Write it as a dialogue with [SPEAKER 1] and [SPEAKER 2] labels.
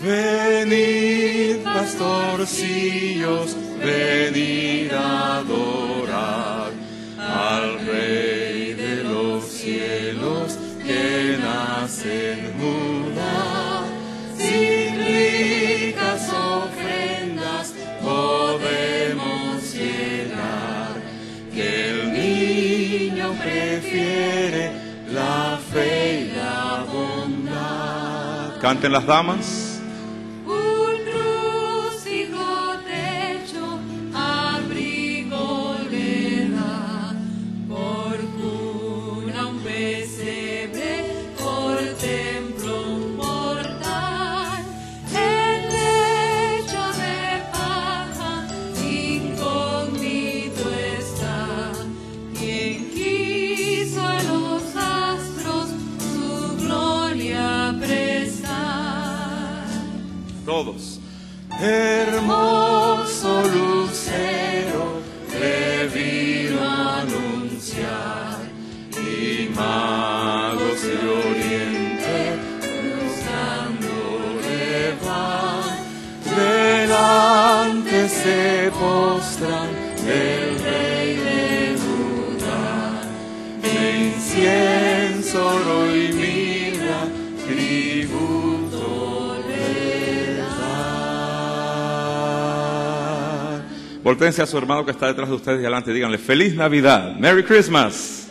[SPEAKER 1] Venid, pastorcillos, venid a adorar al Rey de los cielos que nace en Judá. Sin ricas ofrendas podemos llegar, que el niño prefiere la fe y la bondad. Canten las damas. Todos. Hermoso lucero le vino a anunciar, y magos de oriente buscándole van, delante se postran del Rey de Judá, de incienso, oro y mirra, tributo. Voltéense a su hermano que está detrás de ustedes y adelante, díganle: ¡Feliz Navidad! ¡Merry Christmas!